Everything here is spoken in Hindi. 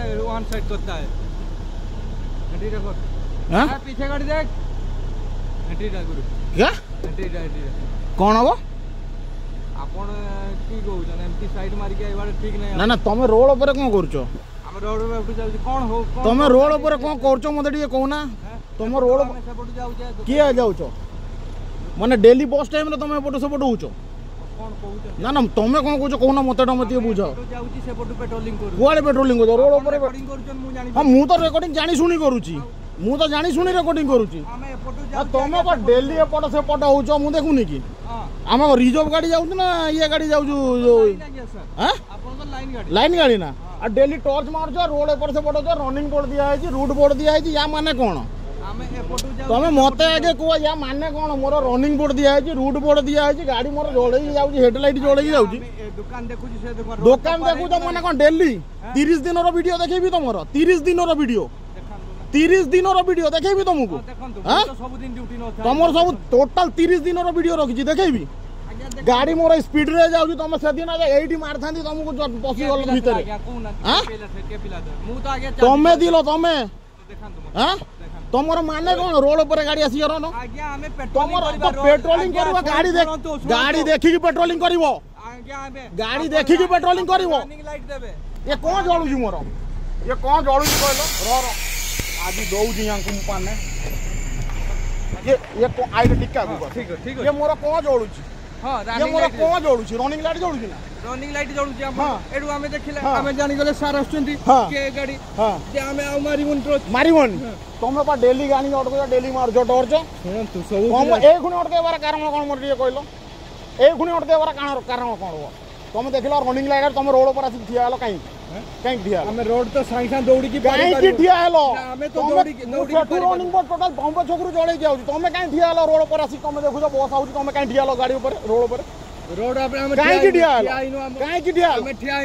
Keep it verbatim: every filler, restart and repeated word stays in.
वन साइड करता है। घंटी देखो हां पीछे गाड़ी देख घंटी टा गुरु क्या घंटी टा घंटी कौन हबो आपण की कहउछन एमटी साइड मार के आइबार ठीक नहीं ना ना तुम रोड ऊपर कोन करछो हम रोड पे उठ जाउ कोन हो तुम रोड ऊपर कोन करछो मते टिके कहूना तुम रोड से पट जाउ जे किए जाउछो माने डेली बस टाइम रे तुम एपट से पट होउछो कोन कहउछ ना ना तुम कोन कहछो कहूना मते टमते बुझो जाउची से पट पेट्रोलिंग करू कुआले पेट्रोलिंग कर रोड ऊपर रेकॉर्डिंग करूछन मु जानि हां मु तो रेकॉर्डिंग जानी सुनी करूची मु तो जानी सुनी रेकॉर्डिंग करूची हम एपट आ जाउ तुम को डेली एपट से पट होउछो मु देखुनी की हां हम रिजर्व गाड़ी जाउछ ना ये गाड़ी जाउछ हां आपण तो लाइन गाड़ी लाइन गाड़ी ना आ डेली टॉर्च मारछो रोड ऊपर से पट होछो रनिंग बोर्ड दिया है रूट बोर्ड दिया है या माने कोन हमें एपट जाउ तमे मते आगे को या माने कोन मोर रनिंग बोर्ड दिया है रूट बोर्ड दिया है गाड़ी मोर जोड़े जाउछ हेडलाइट जोड़े जाउछ दुकान देखुची से दुकान दुकान देखु तो माने कोन डेली तीस दिन रो वीडियो देखेबी तमरो तीस दिन रो वीडियो तीस दिन रो वीडियो देखेबी तुमको हां तो सब दिन ड्यूटी न था तमर सब टोटल तीस दिन रो वीडियो रखी देखेबी गाड़ी मोर स्पीड रे जाउछ तुम से दिन एटी मार थांदी तुमको पसी गल भीतर हां के पिला मु तो आगे तमे दिलो तमे देखन हां तमर माने कोन रोड ऊपर गाड़ी आसी गरो न आज्ञा हमें तमर पेट्रोलिंग पेट्रोलिंग करबो गाड़ी देख गाड़ी देखि की पेट्रोलिंग करबो आज्ञा हमें गाड़ी देखि की पेट्रोलिंग करबो रनिंग लाइट देबे ये कोन जळुजी मोर ये कोन जळुजी कहलो रो रो आज दौजी यांकु पाने ये ये को आइड टिक्का को ठीक है ठीक है ये मोर कोन जळुजी हां ये रनिंग मोर लाइट कोन जळुजी रनिंग लाइट जळुजी ना रनिंग लाइट जळुची हम हां एडु हमें देखिले हां। हमें जानि गले सार आछुंती हां। के गाड़ी हां जे हमें आ मारी उन मारिबन तुम पा डेली गाड़ी अटको डेली मारजो टॉर्च सुन तू सब हम ए खुनी अटके बार कारण कोन मोर ये कहलो ए खुनी अटके बार कारण कारण कोन हो तुम देखलो रनिंग लाइट तुम रोड पर आसी ठिया हलो काई काई ठिया हमें रोड तो साई साई दौड़ी की काई की ठिया हलो हमें तो दौड़ी की दौड़ी की रनिंग पर टोटल बम छोकरू जळे जाउ तुम काई ठिया हलो रोड पर आसी तुम देखो बस आउची तुम काई ठिया हलो गाड़ी ऊपर रोड ऊपर रोड पे हमें काई की ठिया हलो काई की ठिया हमें ठिया